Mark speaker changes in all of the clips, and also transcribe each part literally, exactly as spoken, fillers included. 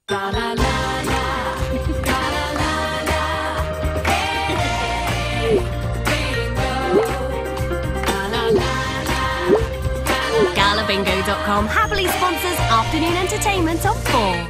Speaker 1: La la la la, la la la la, hey, bingo. La la la la, gala bingo dot com happily sponsors afternoon entertainment on four.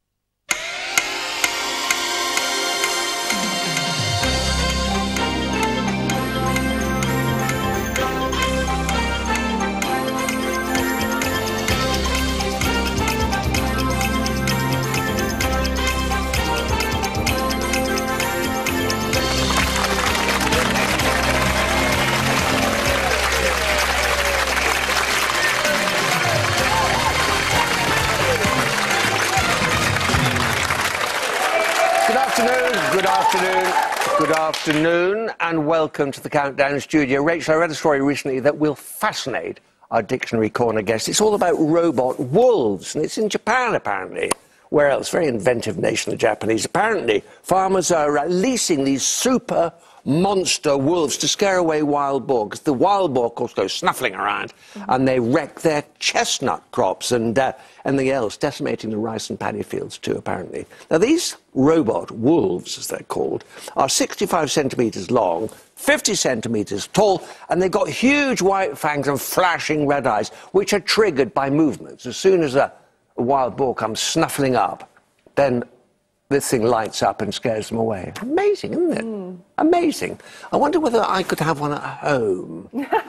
Speaker 2: Good afternoon, good afternoon, and welcome to the Countdown studio. Rachel, I read a story recently that will fascinate our Dictionary Corner guests. It's all about robot wolves, and it's in Japan, apparently. Where else? Very inventive nation, the Japanese. Apparently, farmers are uh, leasing these super monster wolves to scare away wild boar, because the wild boar, of course, goes snuffling around, mm-hmm. and they wreck their chestnut crops and uh, anything else, decimating the rice and paddy fields too, apparently. Now, these robot wolves, as they're called, are sixty-five centimetres long, fifty centimetres tall, and they've got huge white fangs and flashing red eyes, which are triggered by movements. As soon as a, a wild boar comes snuffling up, then this thing lights up and scares them away. Amazing, isn't it? Mm. Amazing. I wonder whether I could have one at home.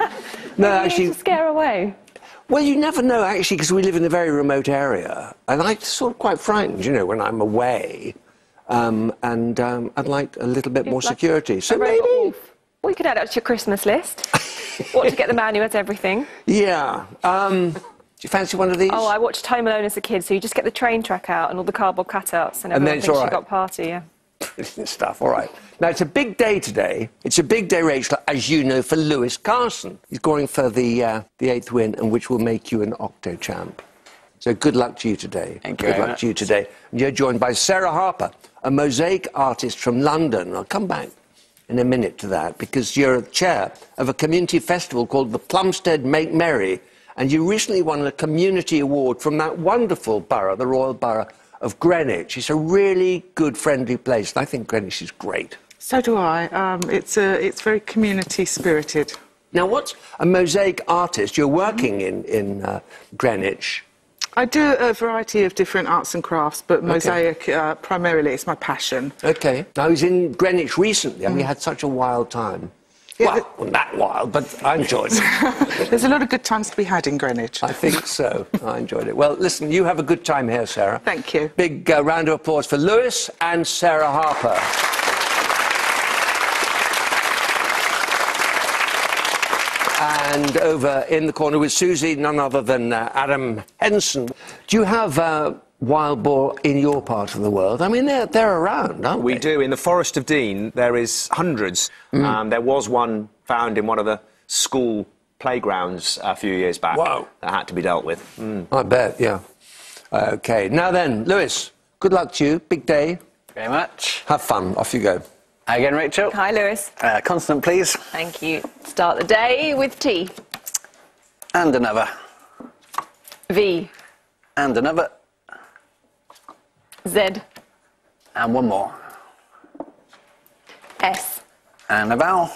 Speaker 2: No, actually,
Speaker 3: to scare away.
Speaker 2: Well, you never know, actually, because we live in a very remote area, and I'm sort of quite frightened, you know, when I'm away, um, and um, I'd like a little bit more like security. So maybe.
Speaker 3: Wolf. Well, you could add it to your Christmas list. What to get the man who has everything. Yeah.
Speaker 2: Um, do you fancy one of these?
Speaker 3: Oh, I watched Home Alone as a kid, so you just get the train track out and all the cardboard cutouts, and everyone
Speaker 2: and then it's
Speaker 3: thinks
Speaker 2: all right.
Speaker 3: you got party, yeah.
Speaker 2: Brilliant stuff, all right. Now, it's a big day today. It's a big day, Rachel, as you know, for Lewis Carson. He's going for the, uh, the eighth win, and which will make you an Octo champ. So good luck to you today.
Speaker 4: Thank you.
Speaker 2: Good luck to you today. And you're joined by Sarah Harper, a mosaic artist from London. I'll come back in a minute to that, because you're the chair of a community festival called the Plumstead Make Merry, and you recently won a community award from that wonderful borough, the Royal Borough of Greenwich. It's a really good, friendly place, and I think Greenwich is great.
Speaker 5: So do I. Um, it's, a, it's very community-spirited.
Speaker 2: Now, what's a mosaic artist? You're working in, in uh, Greenwich.
Speaker 5: I do a variety of different arts and crafts, but mosaic, okay. uh, primarily, it's my passion.
Speaker 2: OK. I was in Greenwich recently, and mm. we had such a wild time. Yeah, well, not that wild, but I enjoyed it.
Speaker 5: There's a lot of good times to be had in Greenwich.
Speaker 2: I think so. I enjoyed it. Well, listen, you have a good time here, Sarah.
Speaker 5: Thank you.
Speaker 2: Big uh, round of applause for Lewis and Sarah Harper. And over in the corner with Susie, none other than uh, Adam Henson. Do you have uh, wild boar in your part of the world? I mean, they're, they're around, aren't
Speaker 4: we
Speaker 2: they?
Speaker 4: We do. In the Forest of Dean, there is hundreds. Mm. Um, there was one found in one of the school playgrounds a few years back.
Speaker 2: Wow.
Speaker 4: That had to be dealt with. Mm.
Speaker 2: I bet, yeah. OK. Now then, Lewis, good luck to you. Big day.
Speaker 6: Very much.
Speaker 2: Have fun. Off you go.
Speaker 6: Hi again, Rachel.
Speaker 3: Hi, Lewis.
Speaker 6: Uh, consonant, please.
Speaker 3: Thank you. Start the day with T.
Speaker 6: And another.
Speaker 3: V.
Speaker 6: And another.
Speaker 3: Z.
Speaker 6: And one more.
Speaker 3: S.
Speaker 6: And a vowel.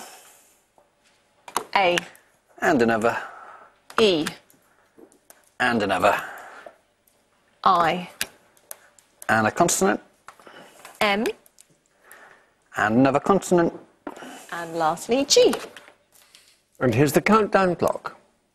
Speaker 3: A.
Speaker 6: And another.
Speaker 3: E.
Speaker 6: And another.
Speaker 3: I.
Speaker 6: And a consonant.
Speaker 3: M.
Speaker 6: And another consonant.
Speaker 3: And lastly, G.
Speaker 2: And here's the countdown clock.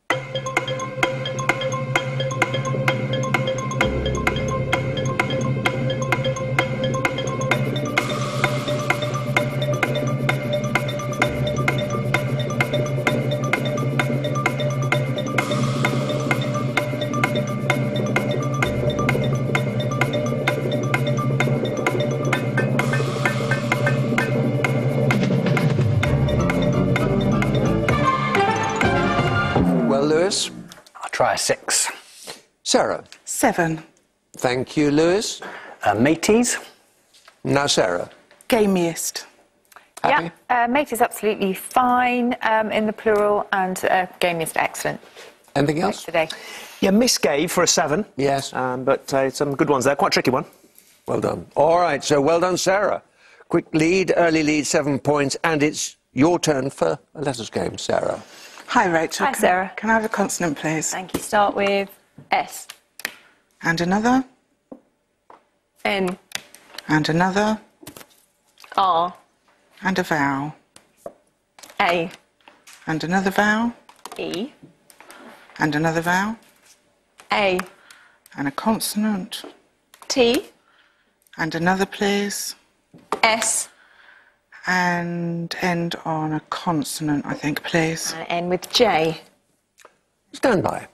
Speaker 2: Lewis?
Speaker 6: I'll try a six.
Speaker 2: Sarah?
Speaker 5: Seven.
Speaker 2: Thank you, Lewis.
Speaker 6: Uh, mateys?
Speaker 2: Now, Sarah?
Speaker 5: Gamiest.
Speaker 2: Happy?
Speaker 3: Yeah, uh, mate is absolutely fine um, in the plural, and uh, gamiest excellent.
Speaker 2: Anything else?
Speaker 3: Today.
Speaker 4: Yeah, misgave for a seven.
Speaker 2: Yes.
Speaker 4: Um, but uh, some good ones there. Quite a tricky one.
Speaker 2: Well done. All right, so well done, Sarah. Quick lead, early lead, seven points, and it's your turn for a letters game, Sarah.
Speaker 5: Hi, Rachel.
Speaker 3: Hi,
Speaker 5: can,
Speaker 3: Sarah.
Speaker 5: Can I have a consonant, please?
Speaker 3: Thank you. Start with S.
Speaker 5: And another.
Speaker 3: N.
Speaker 5: And another.
Speaker 3: R.
Speaker 5: And a vowel.
Speaker 3: A.
Speaker 5: And another vowel.
Speaker 3: E.
Speaker 5: And another vowel.
Speaker 3: A.
Speaker 5: And a consonant.
Speaker 3: T.
Speaker 5: And another, please.
Speaker 3: S.
Speaker 5: And end on a consonant, I think, please.
Speaker 3: And end with J.
Speaker 2: Stand by.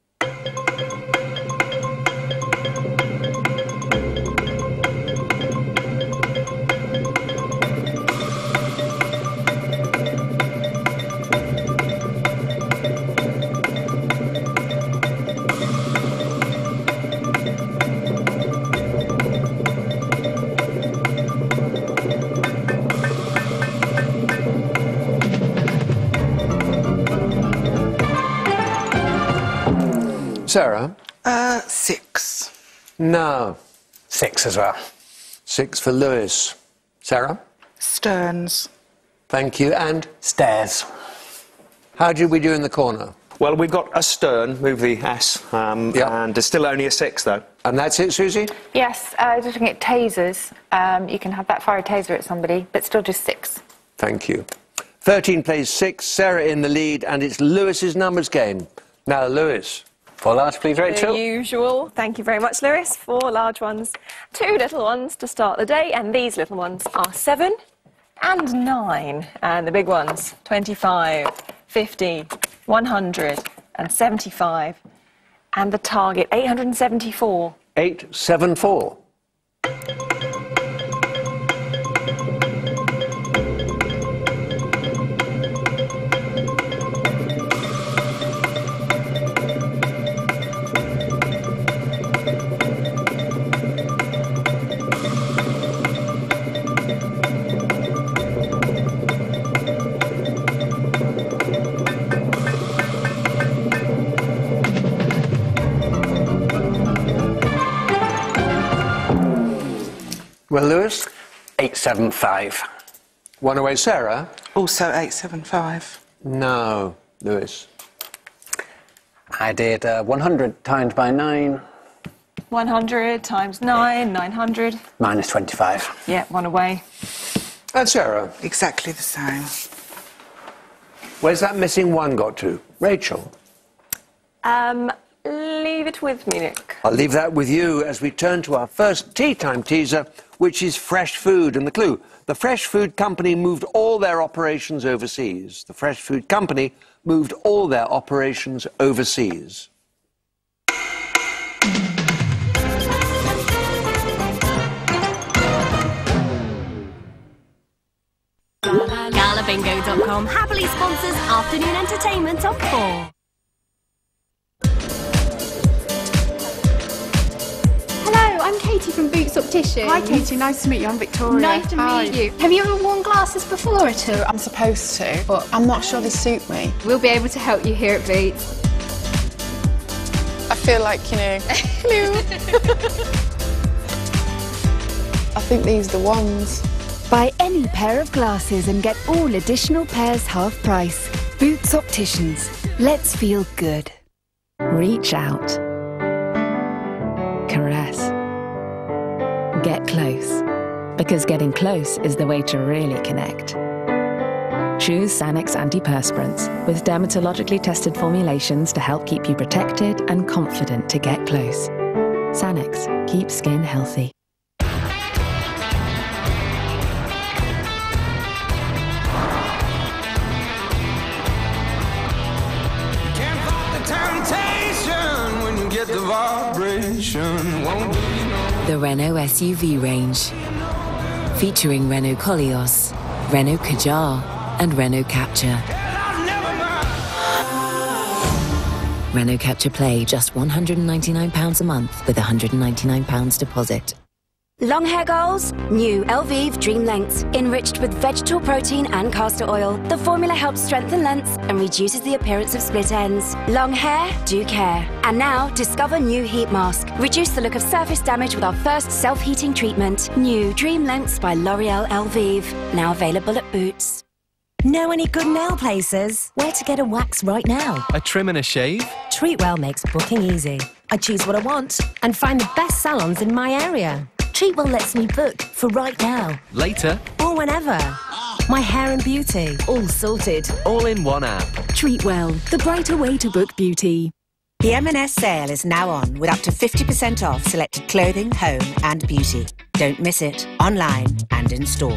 Speaker 2: Sarah?
Speaker 5: Uh, six.
Speaker 2: No.
Speaker 6: Six as well.
Speaker 2: Six for Lewis. Sarah?
Speaker 5: Sterns.
Speaker 2: Thank you. And
Speaker 6: Stairs.
Speaker 2: how did we do in the corner?
Speaker 4: Well, we've got a stern, move the S, um,
Speaker 2: Yeah.
Speaker 4: and there's still only a six, though.
Speaker 2: And that's it, Susie?
Speaker 7: Yes, uh, just looking at tasers. Um, you can have that fire a taser at somebody, but still just six.
Speaker 2: Thank you. thirteen plays six, Sarah in the lead, and it's Lewis's numbers game. Now, Lewis.
Speaker 6: Four large, please, Rachel.
Speaker 3: The usual. Thank you very much, Lewis. Four large ones, two little ones to start the day, and these little ones are seven and nine. And the big ones, twenty-five, fifty, one hundred and seventy-five. And the target, eight hundred and seventy-four.
Speaker 2: eight seven four. Well, Lewis?
Speaker 6: Eight seven five.
Speaker 2: One away, Sarah?
Speaker 5: Also eight seven five.
Speaker 2: No, Lewis.
Speaker 6: I did uh, one hundred times by nine.
Speaker 3: one hundred times nine, nine hundred.
Speaker 6: Minus twenty-five.
Speaker 3: Yeah, one away.
Speaker 2: And Sarah?
Speaker 5: Exactly the same.
Speaker 2: Where's that missing one got to? Rachel?
Speaker 3: Um, leave it with me, Nick.
Speaker 2: I'll leave that with you as we turn to our first tea time teaser, which is fresh food. And the clue, the fresh food company moved all their operations overseas. The fresh food company moved all their operations overseas.
Speaker 1: Gala Bingo dot com happily sponsors afternoon entertainment on four.
Speaker 8: Hello, I'm Katie from Boots Opticians.
Speaker 9: Hi Katie, nice to meet you. I'm Victoria.
Speaker 8: Nice to
Speaker 9: Hi.
Speaker 8: meet you. Have you ever worn glasses before at all?
Speaker 9: I'm supposed to, but I'm not sure they suit me.
Speaker 8: We'll be able to help you here at Boots.
Speaker 9: I feel like, you know, hello. I think these are the ones.
Speaker 10: Buy any pair of glasses and get all additional pairs half price. Boots Opticians. Let's feel good. Reach out. Caress. Get close. Because getting close is the way to really connect. Choose Sanex antiperspirants with dermatologically tested formulations to help keep you protected and confident to get close. Sanex. Keep skin healthy.
Speaker 11: The vibration won't be no.
Speaker 12: The Renault S U V range, featuring Renault Koleos, Renault Kadjar and Renault Captur. Renault Captur Play just one hundred and ninety-nine pounds a month with a one hundred and ninety-nine pounds deposit.
Speaker 13: Long hair goals? New Elvive Dream Lengths. Enriched with vegetable protein and castor oil, the formula helps strengthen lengths and reduces the appearance of split ends. Long hair, do care. And now, discover new heat mask. Reduce the look of surface damage with our first self-heating treatment. New Dream Lengths by L'Oreal Elvive. Now available at Boots.
Speaker 14: Know any good nail places? Where to get a wax right now?
Speaker 15: A trim and a shave?
Speaker 14: Treatwell makes booking easy. I choose what I want and find the best salons in my area. Treatwell lets me book for right now.
Speaker 15: Later?
Speaker 14: Or whenever. My hair and beauty, all sorted.
Speaker 15: All in one app.
Speaker 14: Treatwell, the brighter way to book beauty.
Speaker 16: The M and S sale is now on with up to fifty percent off selected clothing, home and beauty. Don't miss it, online and in store.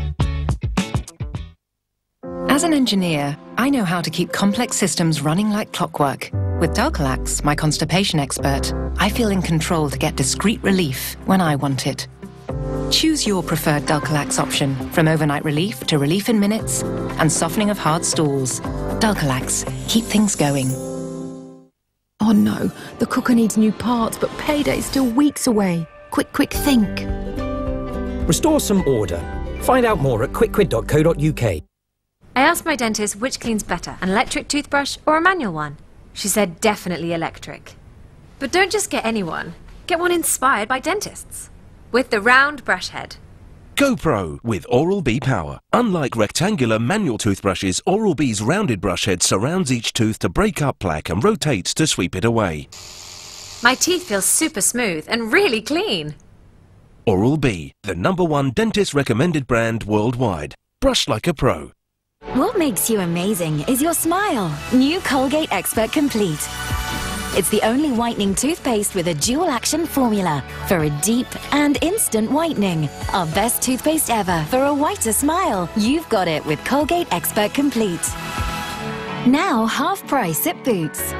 Speaker 10: As an engineer, I know how to keep complex systems running like clockwork. With Dalcolax, my constipation expert, I feel in control to get discreet relief when I want it. Choose your preferred Dalcolax option, from overnight relief to relief in minutes and softening of hard stools. Dalcolax, keep things going.
Speaker 17: Oh no, the cooker needs new parts, but payday's still weeks away. Quick, quick, think.
Speaker 18: Restore some order. Find out more at quick quid dot co dot U K.
Speaker 19: I asked my dentist which cleans better, an electric toothbrush or a manual one. She said definitely electric. But don't just get any one. Get one inspired by dentists. With the round brush head.
Speaker 20: Go Pro with Oral-B Power. Unlike rectangular manual toothbrushes, Oral-B's rounded brush head surrounds each tooth to break up plaque and rotates to sweep it away.
Speaker 19: My teeth feel super smooth and really clean.
Speaker 20: Oral-B, the number one dentist recommended brand worldwide. Brush like a pro.
Speaker 13: What makes you amazing is your smile. New Colgate Expert Complete. It's the only whitening toothpaste with a dual-action formula for a deep and instant whitening. Our best toothpaste ever for a whiter smile. You've got it with Colgate Expert Complete. Now half price at Boots.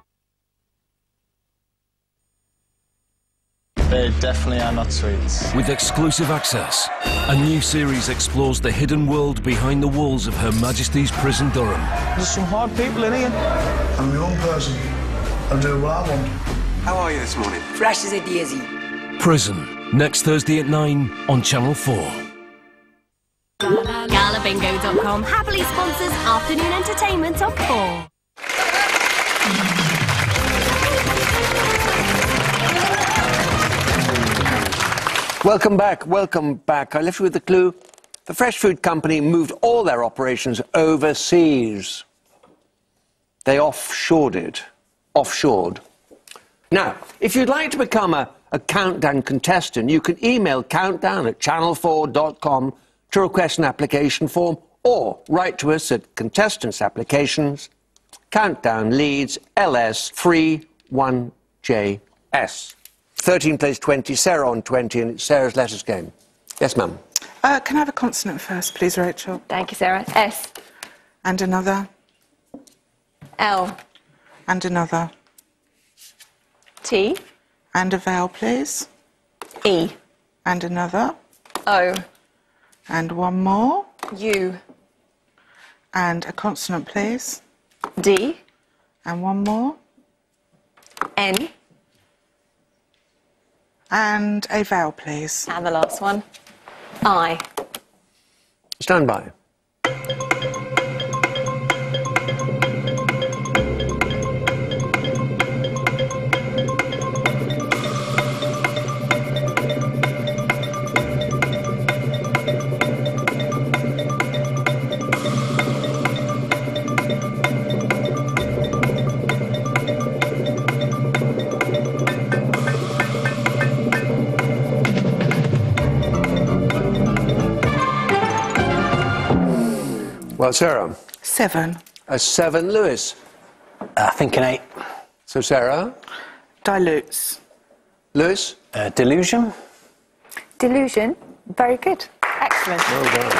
Speaker 21: They definitely are not sweets.
Speaker 20: With exclusive access, a new series explores the hidden world behind the walls of Her Majesty's Prison Durham.
Speaker 21: There's some hard people in here.
Speaker 22: I'm my own person. I'll do what I want.
Speaker 21: How are you this morning?
Speaker 23: Fresh as a daisy.
Speaker 20: Prison, next Thursday at nine on Channel four.
Speaker 1: Gala Bingo dot com happily sponsors afternoon entertainment on four.
Speaker 2: Welcome back, welcome back. I left you with the clue. The fresh food company moved all their operations overseas. They offshored it. Offshored. Now, if you'd like to become a, a Countdown contestant, you can email countdown at channel four dot com to request an application form, or write to us at Contestants Applications, Countdown Leeds, L S three one J S. thirteen plays twenty, Sarah on twenty, and it's Sarah's letters game. Yes, ma'am.
Speaker 5: Uh, can I have a consonant first, please, Rachel?
Speaker 3: Thank you, Sarah. S.
Speaker 5: And another.
Speaker 3: L.
Speaker 5: And another.
Speaker 3: T.
Speaker 5: And a vowel, please.
Speaker 3: E.
Speaker 5: And another.
Speaker 3: O.
Speaker 5: And one more.
Speaker 3: U.
Speaker 5: And a consonant, please.
Speaker 3: D.
Speaker 5: And one more.
Speaker 3: N.
Speaker 5: And a vowel, please.
Speaker 3: And the last one. I.
Speaker 2: Stand by. Well, Sarah?
Speaker 5: Seven.
Speaker 2: A seven. Lewis?
Speaker 6: I think an eight.
Speaker 2: So, Sarah?
Speaker 5: Dilutes.
Speaker 2: Lewis?
Speaker 6: Uh, delusion.
Speaker 7: Delusion. Very good. Excellent.
Speaker 2: Well done.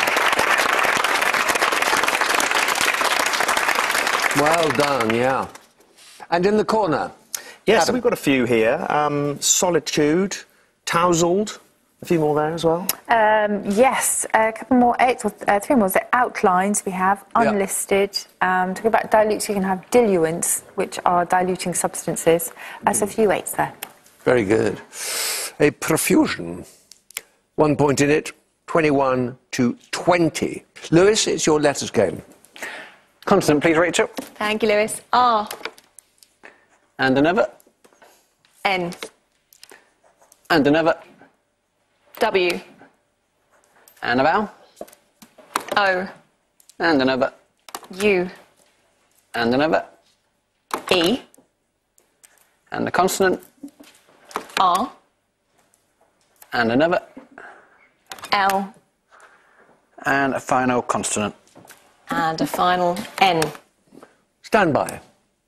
Speaker 2: Well done, yeah. And in the corner?
Speaker 4: Yes,
Speaker 2: Adam.
Speaker 4: we've got a few here. Um, solitude, tousled. A few more there as well.
Speaker 7: Um, yes, a couple more, eight or uh, three more. So outlines we have, unlisted. Yeah. Um, talking about dilutes, you can have diluents, which are diluting substances. Uh, so a few eights there.
Speaker 2: Very good. A profusion. One point in it, twenty-one to twenty. Lewis, it's your letters game.
Speaker 6: Consonant, please, Rachel.
Speaker 3: Thank you, Lewis. R.
Speaker 6: And another.
Speaker 3: N.
Speaker 6: And another.
Speaker 3: W.
Speaker 6: And a vowel.
Speaker 3: O.
Speaker 6: And another.
Speaker 3: U.
Speaker 6: And another.
Speaker 3: E.
Speaker 6: And a consonant.
Speaker 3: R.
Speaker 6: And another.
Speaker 3: L.
Speaker 6: And a final consonant.
Speaker 3: And a final N.
Speaker 2: Stand by.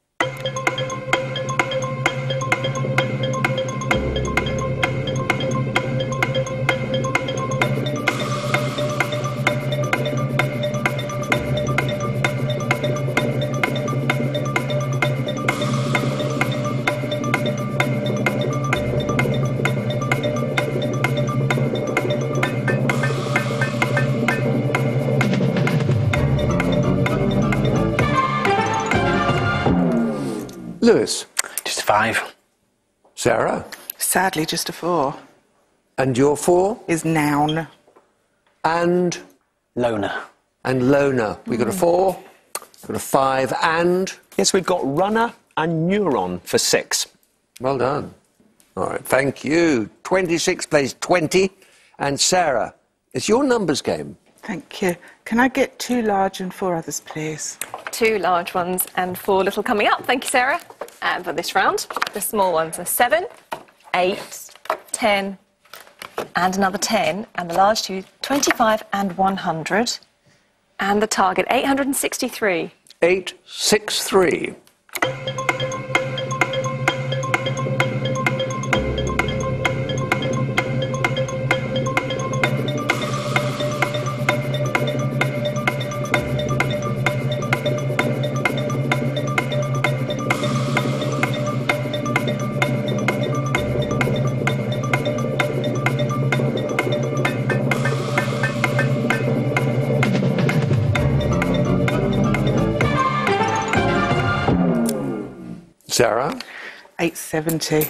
Speaker 2: Lewis.
Speaker 6: Just a five.
Speaker 2: Sarah.
Speaker 5: Sadly, just a four.
Speaker 2: And your four?
Speaker 5: Is noun.
Speaker 2: And?
Speaker 6: Loner.
Speaker 2: And loner. We got a four, got a five, and?
Speaker 4: Yes, we've got runner and neuron for six.
Speaker 2: Well done. All right, thank you. twenty-six plays twenty. And Sarah, it's your numbers game.
Speaker 5: Thank you. Can I get two large and four others, please?
Speaker 3: Two large ones and four little coming up. Thank you, Sarah. And for this round, the small ones are seven, eight, ten, and another ten. And the large two, twenty-five and one hundred. And the target, eight hundred sixty-three.
Speaker 2: eight six three. Sarah?
Speaker 5: eight seventy.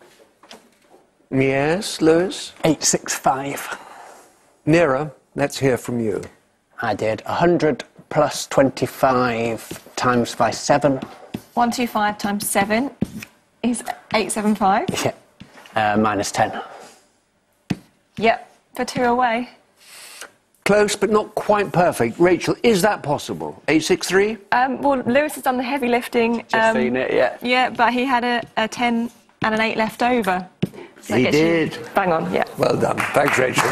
Speaker 2: Yes, Lewis?
Speaker 6: eight six five.
Speaker 2: Nira, let's hear from you.
Speaker 6: I did one hundred plus twenty-five times by seven.
Speaker 3: one two five times seven is eight seven five.
Speaker 6: Yeah. Uh, minus ten.
Speaker 3: Yep, for two away.
Speaker 2: Close, but not quite perfect. Rachel, is that possible? eight six three?
Speaker 3: Um, well, Lewis has done the heavy lifting.
Speaker 6: Just
Speaker 3: um,
Speaker 6: seen it, yeah.
Speaker 3: Yeah, but he had a, a ten and an eight left over. So
Speaker 2: He
Speaker 3: I guess you-
Speaker 2: did.
Speaker 3: Bang on, yeah.
Speaker 2: Well done. Thanks, Rachel.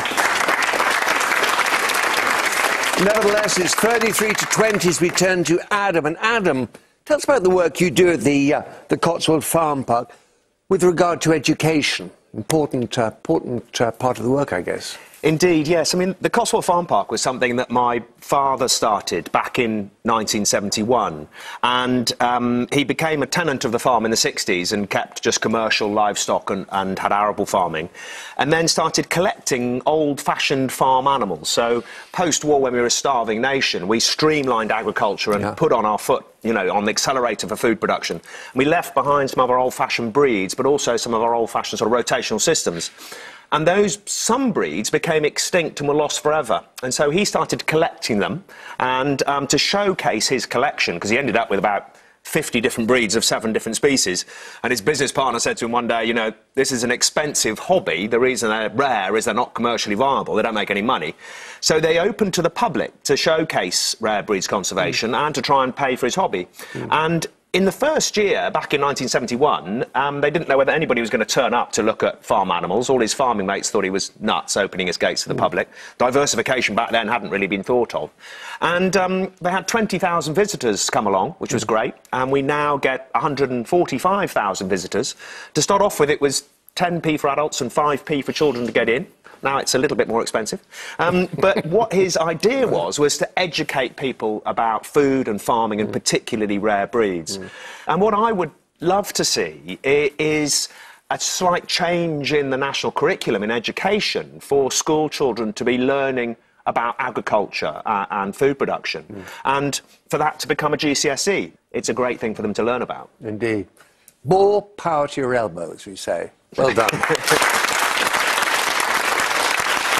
Speaker 2: Nevertheless, it's thirty-three to twenty as we turn to Adam. And Adam, tell us about the work you do at the, uh, the Cotswold Farm Park with regard to education. Important, uh, important uh, part of the work, I guess.
Speaker 4: Indeed, yes. I mean, the Cotswold Farm Park was something that my father started back in nineteen seventy-one. And um, he became a tenant of the farm in the sixties and kept just commercial livestock and, and had arable farming. And then started collecting old-fashioned farm animals. So, post-war, when we were a starving nation, we streamlined agriculture and
Speaker 2: Yeah.
Speaker 4: put on our foot, you know, on the accelerator for food production. We left behind some of our old-fashioned breeds, but also some of our old-fashioned sort of rotational systems. And those, some breeds became extinct and were lost forever. And so he started collecting them, and um, to showcase his collection, because he ended up with about fifty different breeds of seven different species. And his business partner said to him one day, you know, this is an expensive hobby. The reason they're rare is they're not commercially viable. They don't make any money. So they opened to the public to showcase rare breeds conservation mm. and to try and pay for his hobby. Mm. And in the first year, back in nineteen seventy-one, um, they didn't know whether anybody was going to turn up to look at farm animals. All his farming mates thought he was nuts, opening his gates to the mm. public. Diversification back then hadn't really been thought of. And um, they had twenty thousand visitors come along, which was great. And we now get one hundred forty-five thousand visitors. To start off with, it was ten p for adults and five p for children to get in. Now it's a little bit more expensive. Um, but what his idea was, was to educate people about food and farming, and particularly rare breeds. Mm. And what I would love to see is a slight change in the national curriculum in education for school children to be learning about agriculture uh, and food production, mm. and for that to become a G C S E. It's a great thing for them to learn about.
Speaker 2: Indeed. More power to your elbow, as we say. Well done.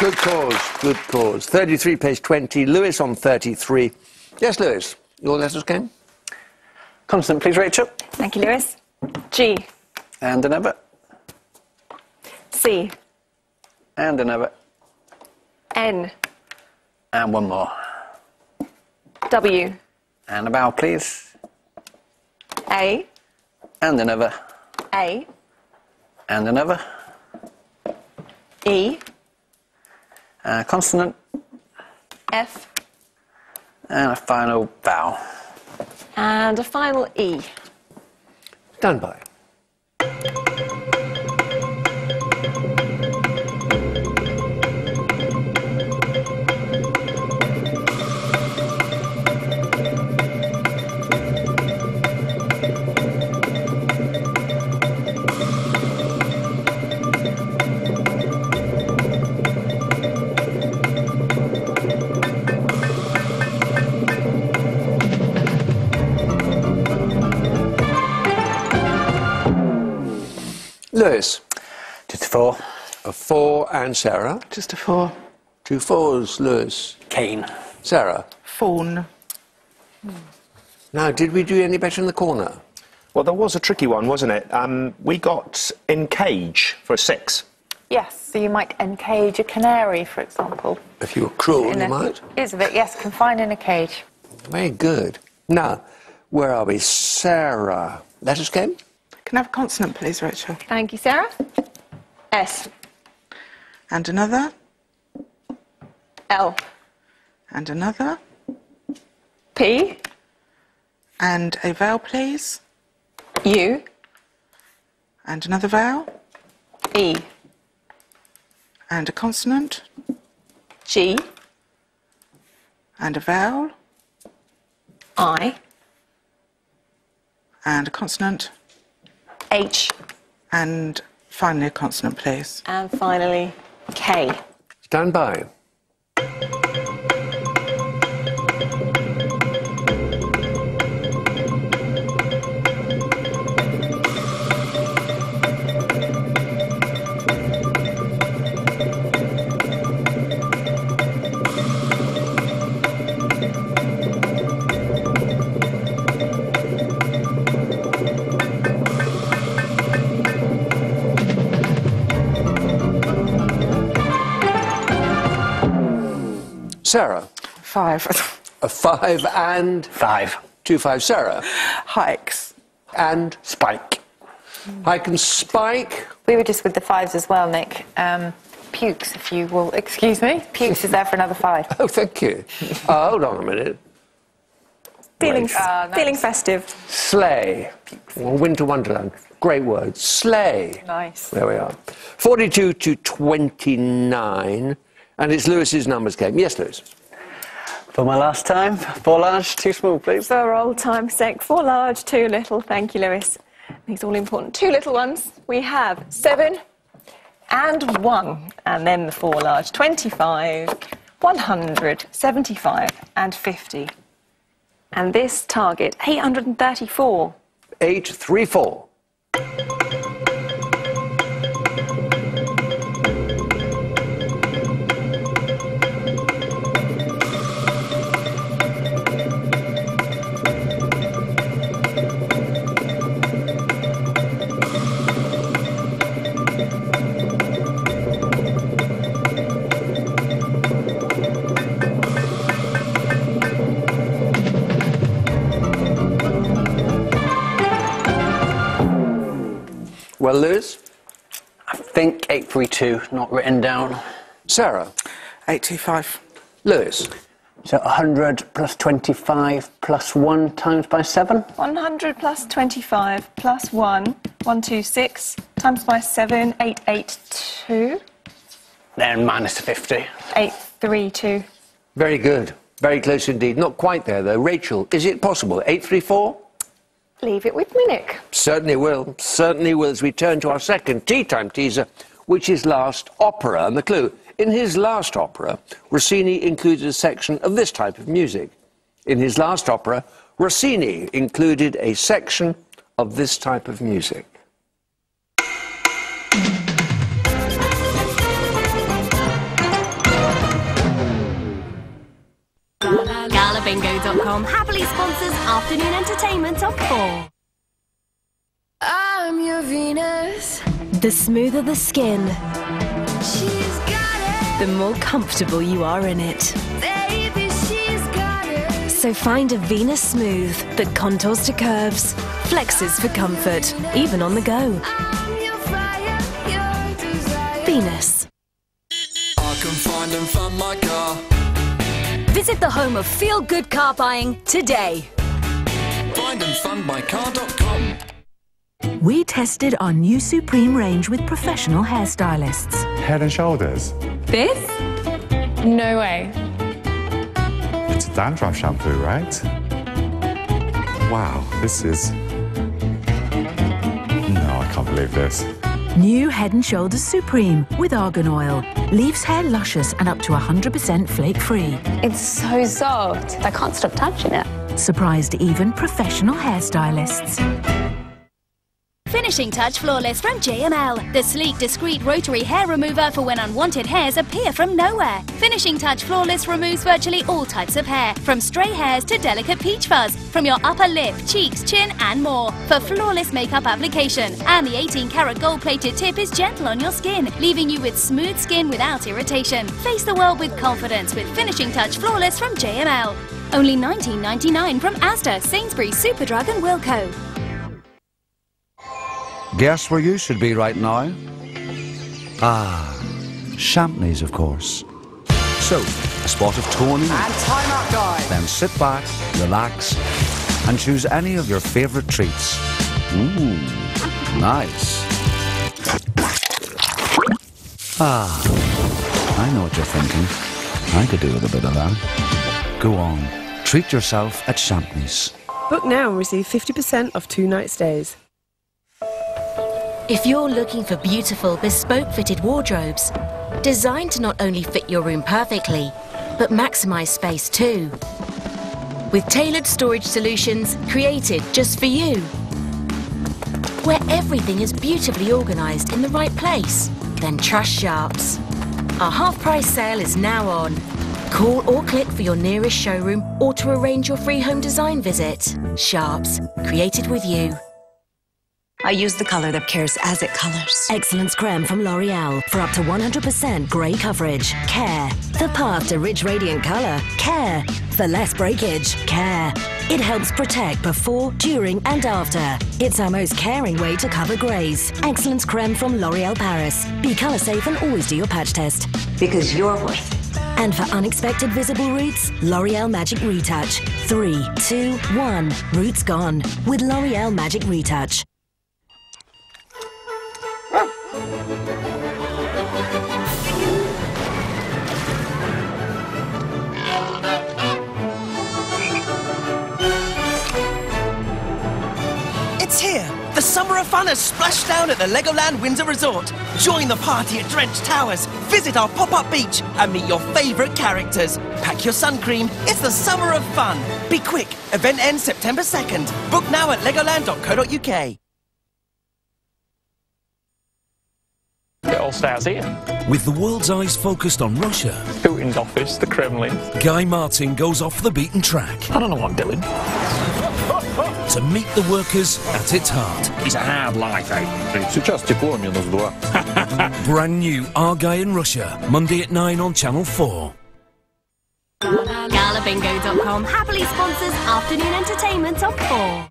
Speaker 2: Good cause, good cause. thirty-three pays twenty. Lewis on thirty-three. Yes, Lewis, your letters game?
Speaker 6: Consonant, please, Rachel.
Speaker 3: Thank you, Lewis. G.
Speaker 6: And another.
Speaker 3: C.
Speaker 6: And another.
Speaker 3: N.
Speaker 6: And one more.
Speaker 3: W.
Speaker 6: And a vowel, please.
Speaker 3: A.
Speaker 6: And another.
Speaker 3: A.
Speaker 6: And another.
Speaker 3: E.
Speaker 6: Uh, consonant.
Speaker 3: F.
Speaker 6: And a final vowel.
Speaker 3: And a final E.
Speaker 2: Stand by. Lewis.
Speaker 6: Just a four.
Speaker 2: A four, and Sarah.
Speaker 5: Just a four.
Speaker 2: Two fours, Lewis.
Speaker 6: Cane.
Speaker 2: Sarah.
Speaker 5: Fawn.
Speaker 2: Now, did we do any better in the corner?
Speaker 4: Well, there was a tricky one, wasn't it? Um, we got encage for a six.
Speaker 7: Yes, so you might encage a canary, for example.
Speaker 2: If you were cruel,
Speaker 7: In
Speaker 2: you
Speaker 7: a-
Speaker 2: might.
Speaker 7: Is of it, yes, confine in a cage.
Speaker 2: Very good. Now, where are we? Sarah. Letters game?
Speaker 5: Can I have a consonant, please, Rachel?
Speaker 3: Thank you, Sarah. S.
Speaker 5: And another.
Speaker 3: L.
Speaker 5: And another.
Speaker 3: P.
Speaker 5: And a vowel, please.
Speaker 3: U.
Speaker 5: And another vowel.
Speaker 3: E.
Speaker 5: And a consonant.
Speaker 3: G.
Speaker 5: And a vowel.
Speaker 3: I.
Speaker 5: And a consonant.
Speaker 3: H.
Speaker 5: And finally a consonant, please.
Speaker 3: And finally, K.
Speaker 2: Stand by. Sarah.
Speaker 5: Five.
Speaker 2: A five and...
Speaker 6: Five.
Speaker 2: Two five. Sarah.
Speaker 5: Hikes.
Speaker 2: And...
Speaker 6: Spike.
Speaker 2: Hike and spike.
Speaker 7: We were just with the fives as well, Nick. Um, pukes, if you will excuse me. Pukes is there for another five.
Speaker 2: Oh, thank you. Oh, hold on a minute.
Speaker 3: Feeling,
Speaker 2: Great.
Speaker 3: uh, nice. Feeling festive.
Speaker 2: Sleigh. Well, winter wonderland. Great word. Sleigh.
Speaker 3: Nice.
Speaker 2: There we are. forty-two to twenty-nine. And it's Lewis's numbers game. Yes, Lewis.
Speaker 6: For my last time, four large, two small, please.
Speaker 3: For old time's sake, four large, two little. Thank you, Lewis. These all important. Two little ones. We have seven and one. And then the four large. twenty-five, one hundred, seventy-five and fifty. And this target, eight hundred thirty-four.
Speaker 2: eight three four. Well, Lewis?
Speaker 6: I think eight three two, not written down.
Speaker 2: Sarah?
Speaker 5: eight two five.
Speaker 2: Lewis?
Speaker 6: So one hundred plus twenty-five plus one times by seven?
Speaker 3: one hundred plus twenty-five plus one, one two six, times by seven, eight eight two.
Speaker 6: Then minus fifty.
Speaker 3: eight three two.
Speaker 2: Very good. Very close indeed. Not quite there, though. Rachel, is it possible? eight three four?
Speaker 3: Leave it with me, Nick.
Speaker 2: Certainly will. Certainly will, as we turn to our second tea time teaser, which is Last Opera. And the clue, in his last opera, Rossini included a section of this type of music. In his last opera, Rossini included a section of this type of music.
Speaker 14: dot com happily sponsors afternoon entertainment on four.
Speaker 1: I'm your Venus.
Speaker 14: The smoother the skin,
Speaker 1: She's got
Speaker 14: the more comfortable you are in it.
Speaker 1: it. Baby, she's got it.
Speaker 14: So find a Venus Smooth that contours to curves, flexes for comfort, even on the go.
Speaker 1: I'm your fire, your desire.
Speaker 14: Venus.
Speaker 11: I can find and find my car.
Speaker 14: Visit the home of feel-good car buying today.
Speaker 11: Find and fund my car dot com.
Speaker 8: We tested our new Supreme range with professional hairstylists.
Speaker 15: Head and Shoulders.
Speaker 9: This? No way.
Speaker 15: It's a dandruff shampoo, right? Wow, this is... No, I can't believe this.
Speaker 8: New Head and Shoulders Supreme with argan oil. Leaves hair luscious and up to one hundred percent flake-free.
Speaker 9: It's so soft. I can't stop touching it.
Speaker 8: Surprised even professional hairstylists.
Speaker 23: Finishing Touch Flawless from J M L. The sleek, discreet rotary hair remover for when unwanted hairs appear from nowhere. Finishing Touch Flawless removes virtually all types of hair, from stray hairs to delicate peach fuzz, from your upper lip, cheeks, chin and more, for flawless makeup application. And the eighteen karat gold-plated tip is gentle on your skin, leaving you with smooth skin without irritation. Face the world with confidence with Finishing Touch Flawless from J M L. Only nineteen ninety-nine from Asda, Sainsbury's, Superdrug and Wilko.
Speaker 24: Guess where you should be right now? Ah, Champneys, of course. So, a spot of toning.
Speaker 25: And time out, guys.
Speaker 24: Then sit back, relax, and choose any of your favourite treats. Ooh, nice. Ah, I know what you're thinking. I could do with a bit of that. Go on, treat yourself at Champneys.
Speaker 26: Book now and receive fifty percent off two-night stays.
Speaker 27: If you're looking for beautiful, bespoke fitted wardrobes, designed to not only fit your room perfectly, but maximise space too. With tailored storage solutions created just for you, where everything is beautifully organised in the right place, then trust Sharps. Our half-price sale is now on. Call or click for your nearest showroom or to arrange your free home design visit. Sharps, created with you.
Speaker 28: I use the colour that cares as it colours. Excellence Creme from L'Oreal for up to one hundred percent grey coverage. Care. The path to rich radiant colour. Care. For less breakage. Care. It helps protect before, during and after. It's our most caring way to cover greys. Excellence Creme from L'Oreal Paris. Be colour safe and always do your patch test. Because you're worth it. And for unexpected visible roots, L'Oreal Magic Retouch. Three, two, one. Roots gone. With L'Oreal Magic Retouch.
Speaker 29: It's here! The summer of fun has splashed down at the Legoland Windsor Resort. Join the party at Drenched Towers, visit our pop-up beach and meet your favourite characters. Pack your sun cream, it's the summer of fun. Be quick, event ends September second. Book now at legoland dot co dot U K.
Speaker 30: It all starts here.
Speaker 20: With the world's eyes focused on Russia,
Speaker 30: Putin's office, the Kremlin.
Speaker 20: Guy Martin goes off the beaten track.
Speaker 30: I don't know what I'm doing.
Speaker 20: To meet the workers at its heart.
Speaker 30: It's a hard life, eh?
Speaker 31: Сейчас тепло, минус два.
Speaker 20: Brand new Our Guy in Russia, Monday at nine on Channel four.
Speaker 14: Gala Bingo dot com happily sponsors afternoon entertainment on four.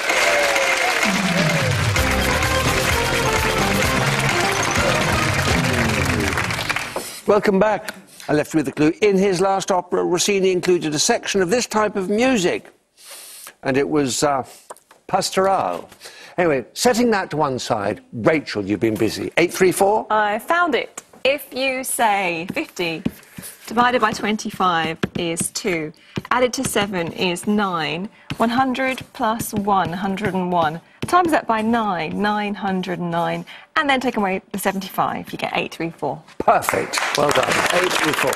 Speaker 2: Welcome back. I left you with a clue. In his last opera, Rossini included a section of this type of music. And it was uh, pastoral. Anyway, setting that to one side, Rachel, you've been busy. eight three four?
Speaker 3: I found it. If you say fifty divided by twenty-five is two, added to seven is nine, one hundred plus one, one hundred and one, times that by nine, nine hundred nine, and then take away the seventy-five, you get eight three four.
Speaker 2: Perfect. Well done. eight three four.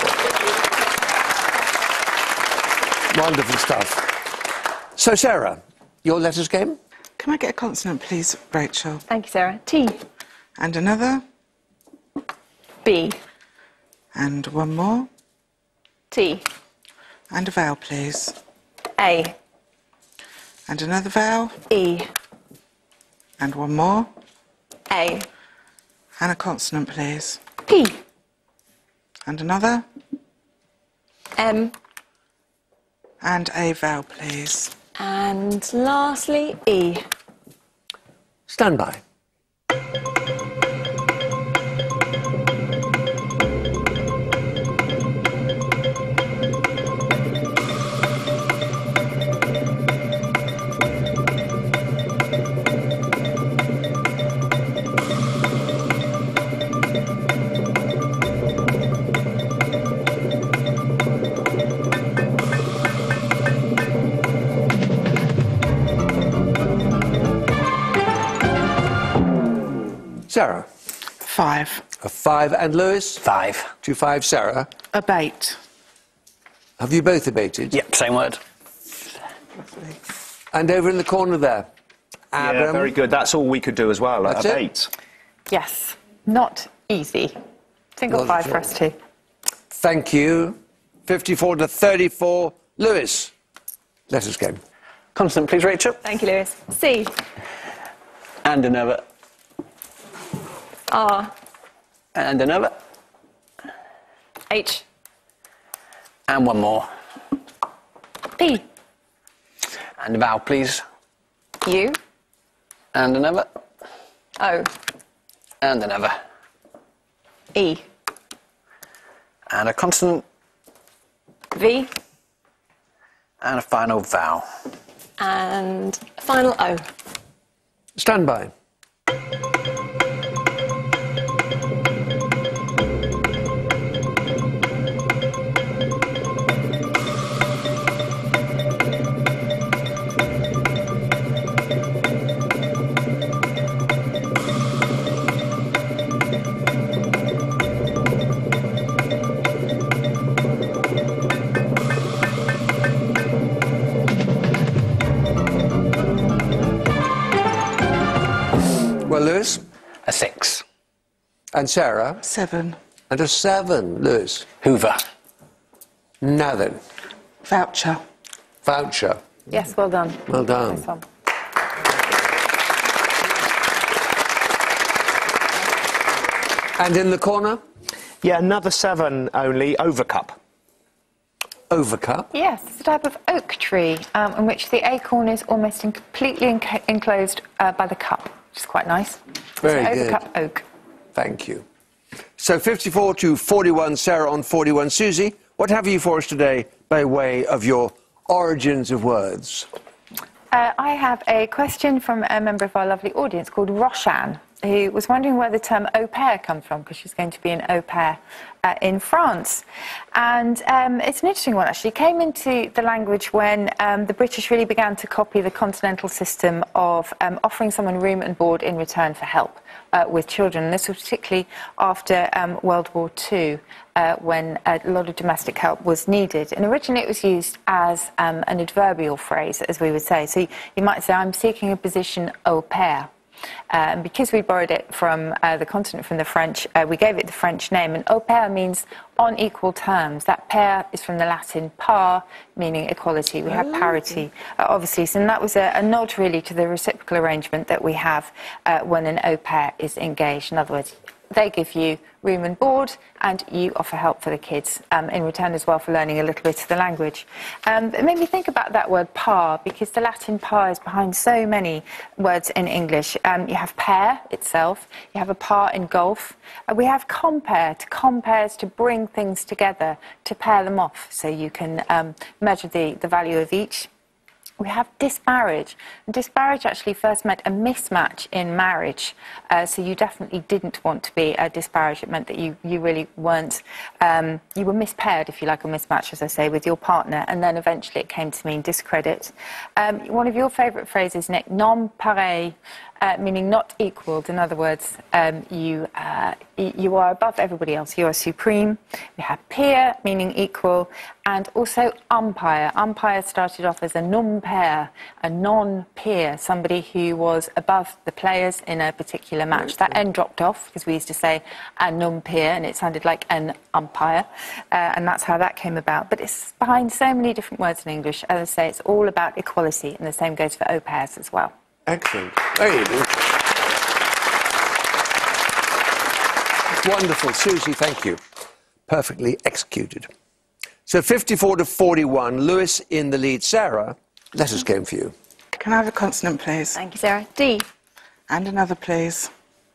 Speaker 2: Wonderful stuff. So, Sarah, your letters game?
Speaker 5: Can I get a consonant, please, Rachel?
Speaker 3: Thank you, Sarah. T.
Speaker 5: And another?
Speaker 3: B.
Speaker 5: And one more?
Speaker 3: T.
Speaker 5: And a vowel, please.
Speaker 3: A.
Speaker 5: And another vowel.
Speaker 3: E.
Speaker 5: And one more.
Speaker 3: A.
Speaker 5: And a consonant, please.
Speaker 3: P.
Speaker 5: And another.
Speaker 3: M.
Speaker 5: And a vowel, please.
Speaker 3: And lastly, E.
Speaker 2: Stand by. Sarah?
Speaker 5: Five.
Speaker 2: A five. And Lewis?
Speaker 6: Five.
Speaker 2: Two five, Sarah.
Speaker 5: Abate.
Speaker 2: Have you both abated?
Speaker 6: Yep, same word.
Speaker 2: And over in the corner there? Adam?
Speaker 4: Yeah, very good. That's all we could do as well.
Speaker 2: That's it?
Speaker 4: Abate.
Speaker 7: Yes, not easy. Single
Speaker 2: Not
Speaker 7: five
Speaker 2: at
Speaker 7: for
Speaker 2: all.
Speaker 7: us too.
Speaker 2: Thank you. fifty-four to thirty-four. Lewis, letters game.
Speaker 6: Consonant, please, Rachel.
Speaker 3: Thank you, Lewis. C.
Speaker 6: And another.
Speaker 3: R.
Speaker 6: And another.
Speaker 3: H.
Speaker 6: And one more.
Speaker 3: P.
Speaker 6: And a vowel, please.
Speaker 3: U.
Speaker 6: And another.
Speaker 3: O.
Speaker 6: And another.
Speaker 3: E.
Speaker 6: And a consonant.
Speaker 3: V.
Speaker 6: And a final vowel.
Speaker 3: And final O.
Speaker 2: Stand by. Well, Lewis?
Speaker 6: A six.
Speaker 2: And Sarah?
Speaker 5: Seven.
Speaker 2: And a seven, Lewis.
Speaker 6: Hoover.
Speaker 2: Now then.
Speaker 5: Voucher.
Speaker 2: Voucher.
Speaker 7: Yes, well done.
Speaker 2: Well done.
Speaker 7: Nice one.
Speaker 2: And in the corner?
Speaker 4: Yeah, another seven only. Overcup.
Speaker 2: Overcup?
Speaker 7: Yes, it's a type of oak tree um, in which the acorn is almost in completely enc enclosed uh, by the cup, which is quite nice.
Speaker 2: Very
Speaker 7: so
Speaker 2: good.
Speaker 7: Overcup oak.
Speaker 2: Thank you. So fifty-four to forty-one, Sarah on forty-one. Susie, what have you for us today by way of your origins of words?
Speaker 7: Uh, I have a question from a member of our lovely audience called Roshan, who was wondering where the term au pair comes from, because she's going to be an au pair uh, in France. And um, it's an interesting one, actually. It came into the language when um, the British really began to copy the continental system of um, offering someone room and board in return for help uh, with children. And this was particularly after um, World War Two, uh, when a lot of domestic help was needed. And originally it was used as um, an adverbial phrase, as we would say. So you, you might say, I'm seeking a position au pair. Uh, and because we borrowed it from uh, the continent, from the French, uh, we gave it the French name. And au pair means on equal terms. That pair is from the Latin par, meaning equality. We have parity, uh, obviously. So that was a, a nod, really, to the reciprocal arrangement that we have uh, when an au pair is engaged. In other words, they give you room and board, and you offer help for the kids um, in return as well for learning a little bit of the language. Um, it made me think about that word par, because the Latin par is behind so many words in English. Um, you have pair itself, you have a par in golf, uh, we have compare. To compare is to bring things together, to pair them off, so you can um, measure the, the value of each. We have disparage. And disparage actually first meant a mismatch in marriage. Uh, so you definitely didn't want to be uh, disparaged. It meant that you, you really weren't, um, you were mispaired, if you like, or mismatched, as I say, with your partner. And then eventually it came to mean discredit. Um, one of your favourite phrases, Nick, non pareil, uh, meaning not equalled. In other words, um, you, uh, y- you are above everybody else. You are supreme. We have peer, meaning equal, and also umpire. Umpire started off as a non-pair, a non-peer, somebody who was above the players in a particular match. That end dropped off because we used to say a non-peer, and it sounded like an umpire, uh, and that's how that came about. But it's behind so many different words in English. As I say, it's all about equality, and the same goes for au pairs as well.
Speaker 2: Excellent. There you go. Wonderful. Susie, thank you. Perfectly executed. So fifty-four to forty-one, Lewis in the lead. Sarah, letters game for you.
Speaker 5: Can I have a consonant, please?
Speaker 3: Thank you, Sarah. D.
Speaker 5: And another, please.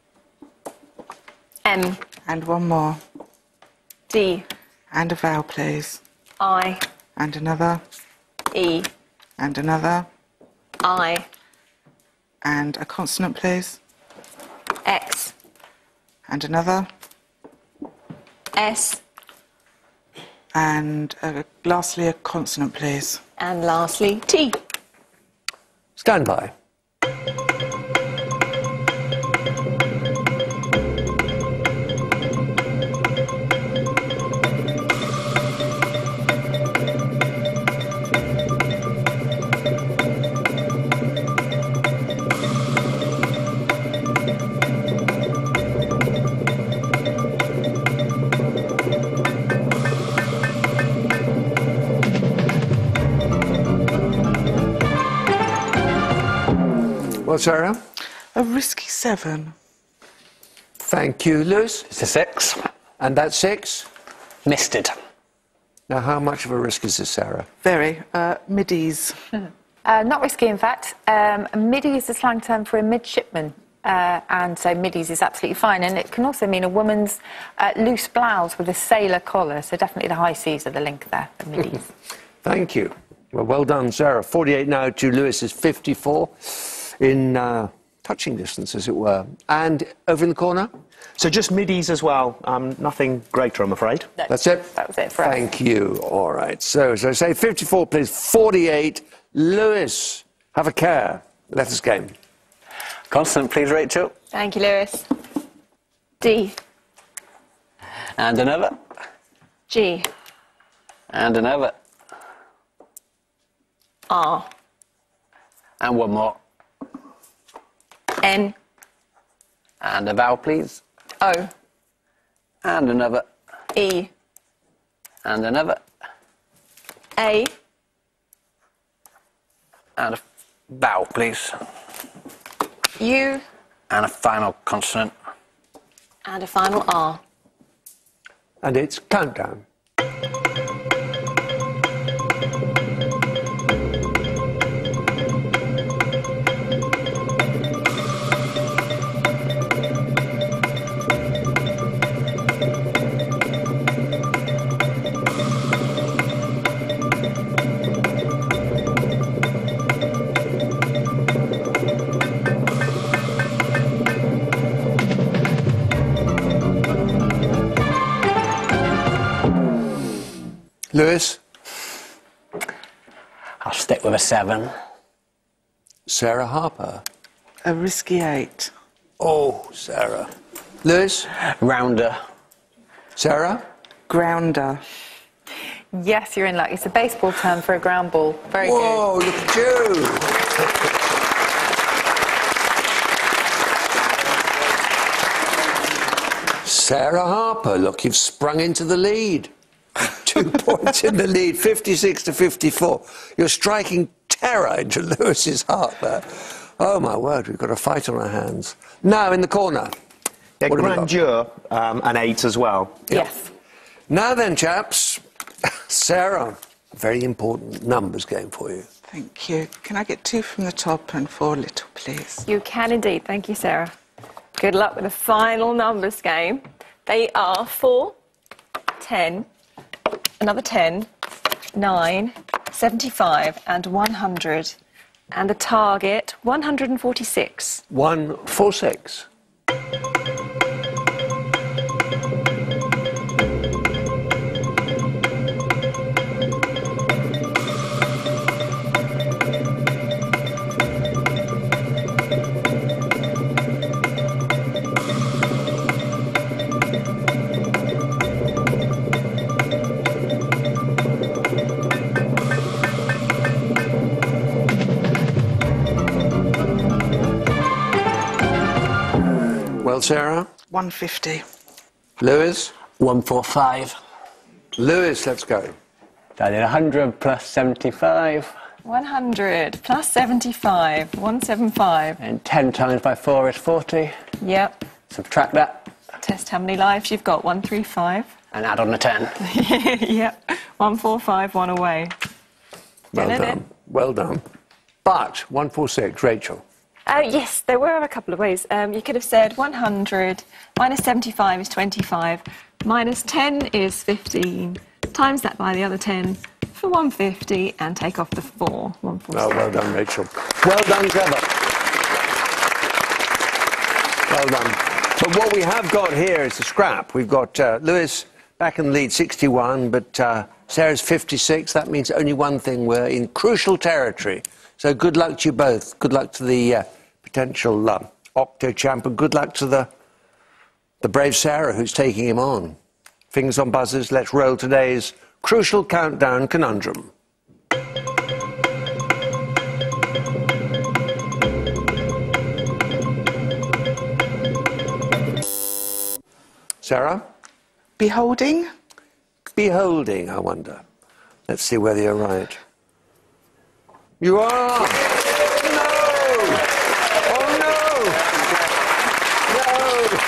Speaker 3: M.
Speaker 5: And one more.
Speaker 3: D.
Speaker 5: And a vowel, please.
Speaker 3: I.
Speaker 5: And another.
Speaker 3: E.
Speaker 5: And another.
Speaker 3: I.
Speaker 5: And a consonant, please.
Speaker 3: X.
Speaker 5: And another.
Speaker 3: S.
Speaker 5: And uh, lastly, a consonant, please.
Speaker 3: And lastly, T.
Speaker 2: Stand by. Well, Sarah?
Speaker 5: A risky seven.
Speaker 2: Thank you, Lewis.
Speaker 6: It's a six.
Speaker 2: And that's six?
Speaker 6: Misted.
Speaker 2: Now, how much of a risk is this, Sarah?
Speaker 5: Very. Uh, middies.
Speaker 7: Uh, not risky, in fact. Um, midi is the slang term for a midshipman. Uh, and so middies is absolutely fine. And it can also mean a woman's uh, loose blouse with a sailor collar. So definitely the high seas are the link there for middies.
Speaker 2: Thank you. Well, well done, Sarah. forty-eight now to Lewis's fifty-four. In uh, touching distance, as it were. And over in the corner?
Speaker 4: So just middies as well. Um, nothing greater, I'm afraid.
Speaker 7: No,
Speaker 2: That's it?
Speaker 7: That was it for us.
Speaker 2: Thank you. All right. So, as I say, fifty-four plays forty-eight. Lewis, have a care. Letters game.
Speaker 6: Consonant, please, Rachel.
Speaker 3: Thank you, Lewis. D.
Speaker 6: And another.
Speaker 3: G.
Speaker 6: And another.
Speaker 3: R.
Speaker 6: And one more.
Speaker 3: N.
Speaker 6: And a vowel, please.
Speaker 3: O.
Speaker 6: And another.
Speaker 3: E.
Speaker 6: And another.
Speaker 3: A.
Speaker 6: And a vowel, please.
Speaker 3: U.
Speaker 6: And a final consonant.
Speaker 3: And a final R.
Speaker 2: And it's countdown. Lewis?
Speaker 6: I'll stick with a seven.
Speaker 2: Sarah Harper?
Speaker 5: A risky eight.
Speaker 2: Oh, Sarah. Lewis?
Speaker 6: Rounder.
Speaker 2: Sarah?
Speaker 5: Grounder.
Speaker 7: Yes, you're in luck. It's a baseball term for a ground ball. Very
Speaker 2: Whoa,
Speaker 7: good.
Speaker 2: look at you! Sarah Harper, look, you've sprung into the lead. Two points in the lead, fifty-six to fifty-four. You're striking terror into Lewis's heart there. Oh, my word, we've got a fight on our hands. Now, in the corner.
Speaker 4: Yeah,
Speaker 2: What have we got?
Speaker 4: grandeur, um, an eight as well.
Speaker 7: Yes.
Speaker 2: Now then, chaps, Sarah, a very important numbers game for you.
Speaker 5: Thank you. Can I get two from the top and four little, please?
Speaker 3: You can indeed. Thank you, Sarah. Good luck with the final numbers game. They are four, ten, another ten, nine, seventy-five, and one hundred. And the target, one hundred forty-six.
Speaker 2: One, four, six. Well, Sarah?
Speaker 5: one fifty.
Speaker 2: Lewis?
Speaker 6: one forty-five.
Speaker 2: Lewis, let's go.
Speaker 6: I did one hundred plus seventy-five.
Speaker 3: one hundred plus seventy-five, one seventy-five.
Speaker 6: And ten times by four is forty.
Speaker 3: Yep.
Speaker 6: Subtract that.
Speaker 3: Test how many lives you've got. one thirty-five.
Speaker 6: And add on a ten.
Speaker 3: Yep. one forty-five, one away.
Speaker 2: Well
Speaker 3: Done
Speaker 2: done.
Speaker 3: it.
Speaker 2: Well done. But one forty-six, Rachel.
Speaker 3: Oh, yes, there were a couple of ways. Um, you could have said one hundred minus seventy-five is twenty-five, minus ten is fifteen, times that by the other ten for one fifty, and take off the four. one forty-six.
Speaker 2: Oh, well done, Rachel. Well done, Trevor. Well done. But what we have got here is a scrap. We've got uh, Lewis back in the lead, sixty-one, but uh, Sarah's fifty-six. That means only one thing. We're in crucial territory. So good luck to you both. Good luck to the uh, potential uh, Octo champ, and good luck to the, the brave Sarah who's taking him on. Fingers on buzzers. Let's roll today's Crucial Countdown Conundrum. Sarah?
Speaker 5: Beholding?
Speaker 2: Beholding, I wonder. Let's see whether you're right. You are! No! Oh, no! No!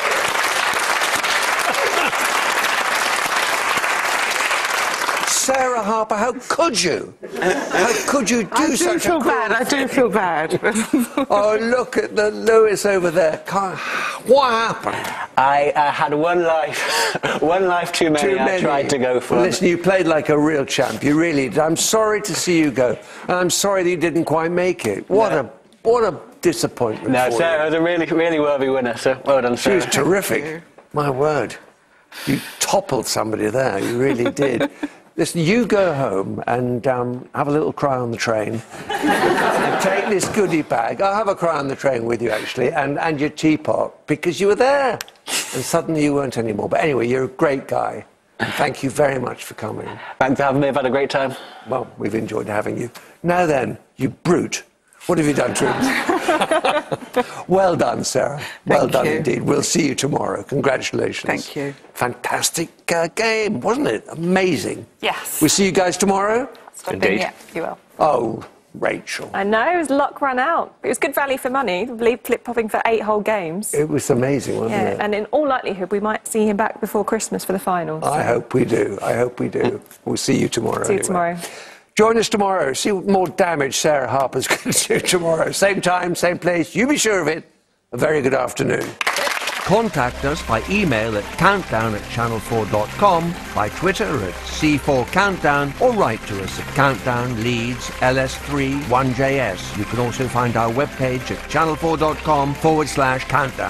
Speaker 2: Sarah Harper, how could you? How could you do
Speaker 5: I do
Speaker 2: such
Speaker 5: feel
Speaker 2: a cruel
Speaker 5: bad. I do feel bad.
Speaker 2: Oh, look at the Lewis over there. Can't... What happened?
Speaker 6: I uh, had one life, one life too many,
Speaker 2: Too many.
Speaker 6: I tried to go for.
Speaker 2: Well, listen, you played like a real champ. You really did. I'm sorry to see you go. And I'm sorry that you didn't quite make it. What
Speaker 6: No.
Speaker 2: a what a disappointment
Speaker 6: No,
Speaker 2: for
Speaker 6: Sarah
Speaker 2: you.
Speaker 6: was a really, really worthy winner, so well done,
Speaker 2: She
Speaker 6: Sarah.
Speaker 2: was terrific. My word. You toppled somebody there. You really did. Listen, you go home and um, have a little cry on the train. And take this goodie bag. I'll have a cry on the train with you, actually, and, and your teapot, because you were there. And suddenly you weren't anymore. But anyway, you're a great guy. And thank you very much for coming.
Speaker 6: Thanks for having me. I've had a great time.
Speaker 2: Well, we've enjoyed having you. Now then, you brute. What have you done to him? Well done, Sarah. Well
Speaker 5: Thank
Speaker 2: done
Speaker 5: you.
Speaker 2: indeed. We'll see you tomorrow. Congratulations.
Speaker 5: Thank you.
Speaker 2: Fantastic uh, game, wasn't it? Amazing.
Speaker 3: Yes.
Speaker 2: We'll see you guys tomorrow.
Speaker 3: Indeed. Yeah, you will.
Speaker 2: Oh, Rachel.
Speaker 3: I know, his luck ran out. It was good value for money. Leave flip-flopping for eight whole games.
Speaker 2: It was amazing, wasn't
Speaker 3: Yeah,
Speaker 2: it?
Speaker 3: and in all likelihood, we might see him back before Christmas for the finals.
Speaker 2: I hope we do. I hope we do. We'll see you tomorrow.
Speaker 3: See you
Speaker 2: anyway.
Speaker 3: tomorrow.
Speaker 2: Join us tomorrow. See what more damage Sarah Harper's going to do tomorrow. Same time, same place. You be sure of it. A very good afternoon.
Speaker 1: Contact us by email at countdown at channel four dot com, by Twitter at C four Countdown, or write to us at Countdown Leeds L S three one J S. You can also find our webpage at channel four dot com forward slash countdown.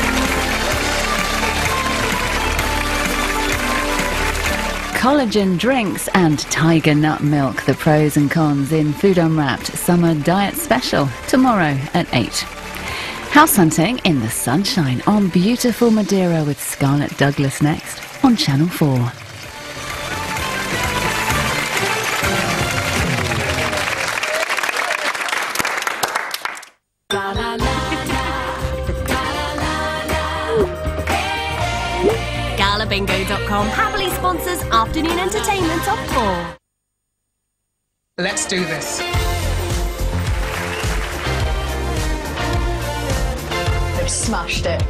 Speaker 10: Collagen drinks and tiger nut milk, the pros and cons in Food Unwrapped Summer Diet Special, tomorrow at eight. House hunting in the sunshine on beautiful Madeira with Scarlett Douglas next on Channel four.
Speaker 14: Gala Bingo dot com happily sponsors afternoon entertainment on four.
Speaker 5: Let's do this.
Speaker 9: They've smashed it.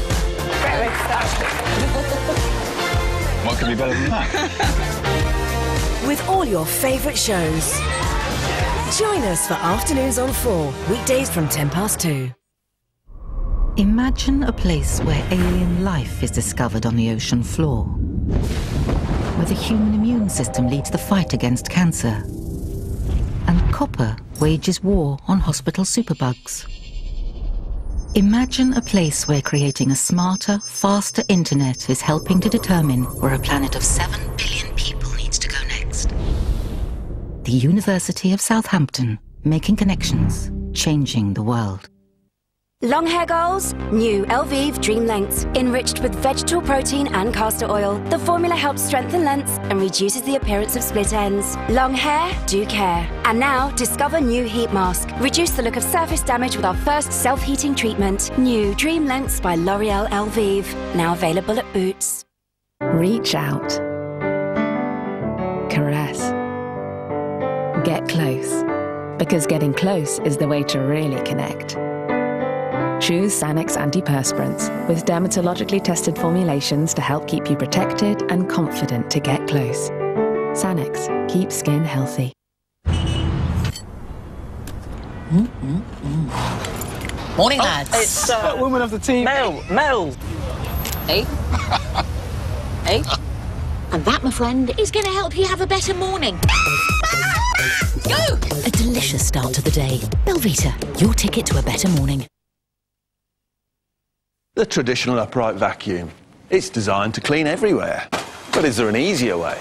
Speaker 31: What could be better than that?
Speaker 14: With all your favourite shows. Join us for Afternoons on four, weekdays from ten past two.
Speaker 12: Imagine a place where alien life is discovered on the ocean floor, where the human immune system leads the fight against cancer, and copper wages war on hospital superbugs. Imagine a place where creating a smarter, faster internet is helping to determine where a planet of seven billion people needs to go next. The University of Southampton, making connections, changing the world.
Speaker 14: Long hair goals? New Elvive Dream Lengths. Enriched with vegetable protein and castor oil, the formula helps strengthen lengths and reduces the appearance of split ends. Long hair, do care. And now, discover new Heat Mask. Reduce the look of surface damage with our first self-heating treatment. New Dream Lengths by L'Oreal Elvive. Now available at Boots.
Speaker 8: Reach out. Caress. Get close. Because getting close is the way to really connect. Choose Sanex antiperspirants with dermatologically tested formulations to help keep you protected and confident to get close. Sanex, keep skin healthy.
Speaker 11: Mm, mm, mm. Morning,
Speaker 4: Oh,
Speaker 11: lads.
Speaker 4: it's uh,
Speaker 11: woman of the team.
Speaker 4: Mel, Mel.
Speaker 11: Hey. Hey. And that, my friend, is going to help you have a better morning. Go!
Speaker 28: A delicious start to the day. Belvita, your ticket to a better morning.
Speaker 31: The traditional upright vacuum. It's designed to clean everywhere. But is there an easier way?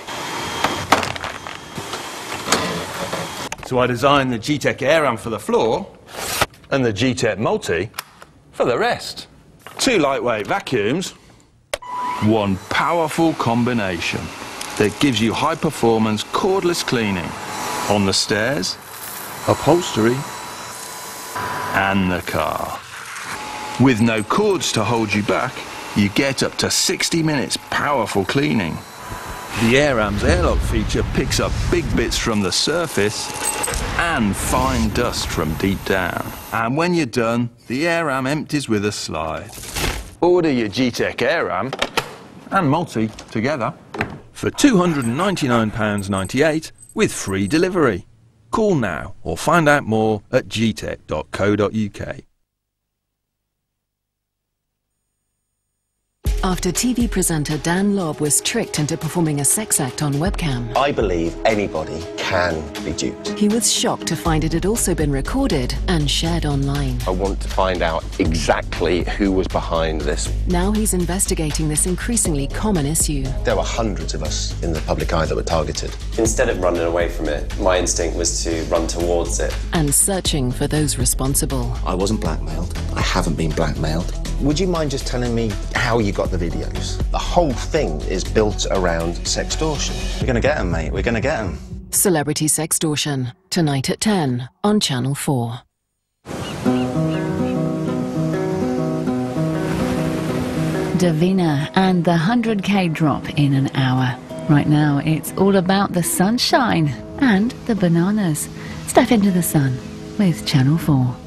Speaker 31: So I designed the G-Tech AirAm for the floor and the G-Tech Multi for the rest. Two lightweight vacuums, one powerful combination that gives you high-performance cordless cleaning on the stairs, upholstery and the car. With no cords to hold you back, you get up to sixty minutes powerful cleaning. The AirAm's airlock feature picks up big bits from the surface and fine dust from deep down. And when you're done, the AirAm empties with a slide. Order your G-Tech AirAm and Multi together for two hundred and ninety-nine pounds ninety-eight with free delivery. Call now or find out more at g tech dot co dot u k.
Speaker 13: After T V presenter Dan Lobb was tricked into performing a sex act on webcam,
Speaker 15: I believe anybody can be duped.
Speaker 13: he was shocked to find it had also been recorded and shared online.
Speaker 15: I want to find out exactly who was behind this.
Speaker 13: Now he's investigating this increasingly common issue.
Speaker 15: There were hundreds of us in the public eye that were targeted.
Speaker 16: Instead of running away from it, my instinct was to run towards it.
Speaker 13: And searching for those responsible.
Speaker 15: I wasn't blackmailed. I haven't been blackmailed. Would you mind just telling me how you got the videos? The whole thing is built around sextortion. We're going to get them, mate. We're going to get them.
Speaker 13: Celebrity Sextortion, tonight at ten on Channel four.
Speaker 10: Davina and the one hundred K drop in an hour. Right now, it's all about the sunshine and the bananas. Step into the sun with Channel four.